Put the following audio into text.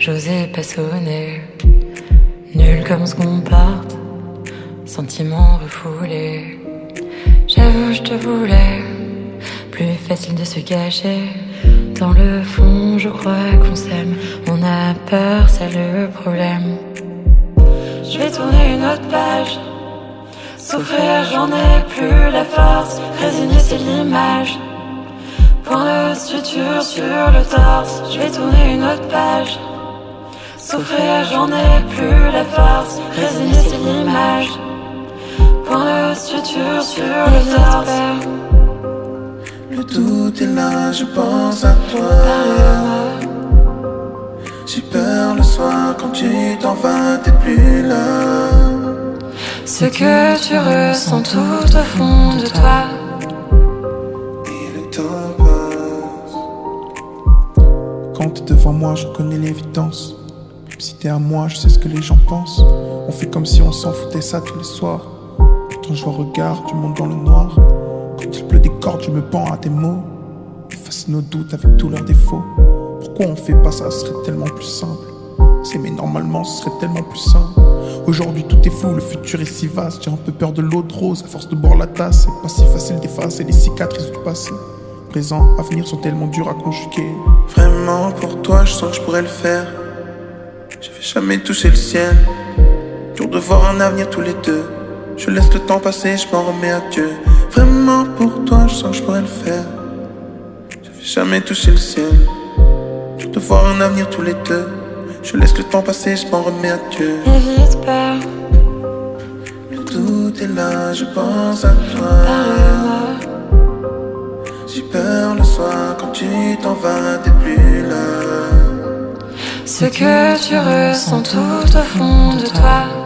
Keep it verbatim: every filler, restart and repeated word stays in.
j'osais pas sonner. Nul comme ce qu'on porte, sentiments refoulés. J'avoue, je te voulais, plus facile de se cacher. Dans le fond, je crois qu'on s'aime. On a peur, c'est le problème. Je vais tourner une autre page. Souffrir, j'en ai plus la force. Résigner, c'est l'image. Point de suture sur le torse. Je vais tourner une autre page. Souffrir, j'en ai plus la force. Résigner, c'est l'image. Point de suture sur le torse. Le doute est là, je pense à toi. J'ai peur le soir quand tu t'en vas, t'es plus là. Ce que tu ressens tout au fond de toi. Et le temps passe. Quand t'es devant moi, je connais l'évidence. Même si t'es à moi, je sais ce que les gens pensent. On fait comme si on s'en foutait ça tous les soirs. Pourtant je vois regard du monde dans le noir. Quand il pleut des cordes, je me pends à tes mots. Effacer nos doutes avec tous leurs défauts. Pourquoi on fait pas ça, ce serait tellement plus simple. S'aimer normalement, ce serait tellement plus simple. Aujourd'hui tout est fou, le futur est si vaste. J'ai un peu peur de l'eau de rose, à force de boire la tasse. C'est pas si facile d'effacer les cicatrices du passé. Présent, avenir sont tellement durs à conjuguer. Vraiment pour toi, je sens que je pourrais le faire. Je vais jamais toucher le ciel. Dur de voir un avenir tous les deux. Je laisse le temps passer, je m'en remets à Dieu. Vraiment pour toi, je sens que je pourrais le faire. Je vais jamais toucher le ciel. Dur de voir un avenir tous les deux. Je laisse le temps passer, je m'en remets à Dieu. N'hésite pas. Le doute est là, je pense à toi. Parle-moi. J'ai peur le soir quand tu t'en vas, t'es plus là. Ce que tu ressens tout au fond de toi.